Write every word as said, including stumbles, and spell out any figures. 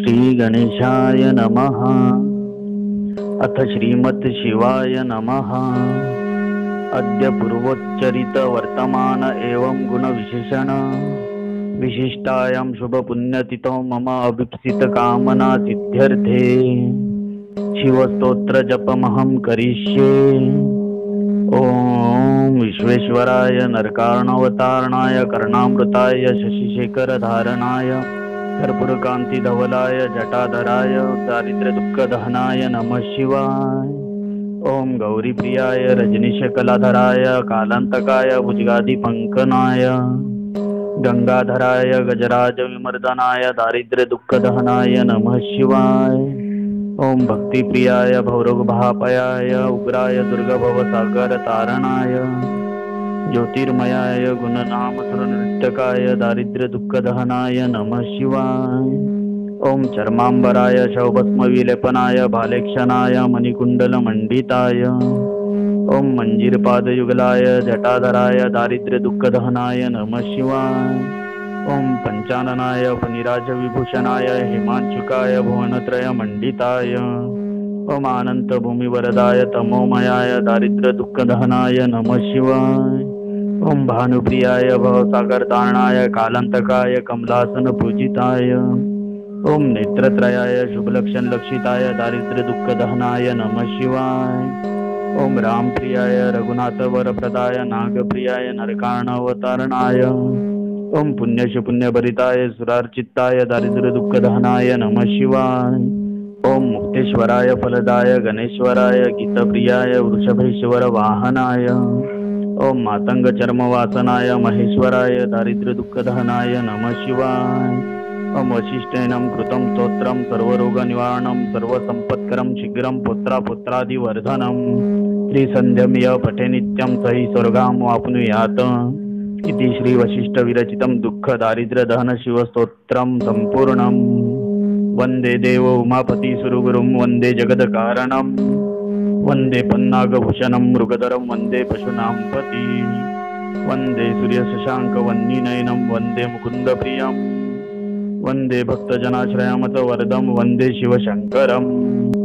श्री गणेशाय नमः। अथ श्रीमत् शिवाय नमः। अद्य पूर्वोच्चरित वर्तमान एवं गुण विशेषण विशिष्टायां शुभ पुण्यतिथौ मम अभीप्सित कामना सिद्ध्यर्थे शिवस्तोत्र जपमहं करिष्ये। ओम विश्वेश्वराय नरकार्णवतारणाय कर्णामृताय शशिशेखर धारणाय कर्पूरकांति धवलाय जटाधराय दारिद्र्य दुःख दहनाय नमः शिवाय। ओम गौरीप्रियाय रजनीश कलाधराय कालांतकाय भुजगादि पंकनाय गंगाधराय गजराज विमर्दनाय दारिद्र्य दुःख दहनाय नमः शिवाय। ओम भक्तिप्रियाय भौरगभापयाय उग्राय दुर्गभव सागर तारणाय ज्योतिर्मयाय गुणनाम सुरनृत्यकाय दारिद्र्य दुःख दहनाय नमः शिवाय। ओम चर्मांबराय शवभस्म विलेपनाय भालेक्षणाय मणिकुंडल मंडिताय ओम मंजीरपादयुगलाय जटाधराय दारिद्र्य दुःख दहनाय नमः शिवाय। ओम पंचाननाय फणिराज विभूषणाय हिमांशुकाय भुवनत्रय मंडिताय ओम अनंत भूमिवरदाय तमोमयाय दारिद्र्य दुःख दहनाय नमः शिवाय। ओम भानुप्रियाय भवसागर तारणाय कालांतकाय कमलासन पूजिताय ओम नेत्रत्रयाय शुभलक्षण लक्षिताय दारिद्र्य दुःख दहनाय नमः शिवाय। ओम रामप्रियाय रघुनाथ वरप्रदाय नागप्रियाय नरकार्णवतारणाय ओम पुण्यश पुण्यभरिताय सुरार्चिताय दारिद्र्य दुःख दहनाय नमः शिवाय। ओम मुक्तेश्वराय फलदाय गणेश्वराय गीतप्रियाय वृषभेश्वर वाहनाय ओम मातंग चर्मवासनाय महेश्वराय दारिद्र्य दुःख दहनाय नमः शिवाय। ओम वशिष्ठेनं कृतं स्तोत्रं सर्वरोग निवारणं सर्वसंपत्करं शीघ्रं पुत्रा पुत्रादि वर्धनं त्रिसन्ध्यं य पठे नित्यं सहि स्वर्गां वाप्नुयात् इति श्री वशिष्ठ विरचितं दुःख दारिद्र्य दहन शिवस्तोत्रं संपूर्णं। वंदे देव उमापति सुरगुरुं वंदे जगदकारणं वंदे पन्नागभूषणं मृगधरं वंदे पशूनां पति वंदे सूर्यशशांक वह्निनयनं वंदे मुकुंदप्रियं वंदे भक्तजनाश्रयमत वरदं वंदे शिवशंकरम्।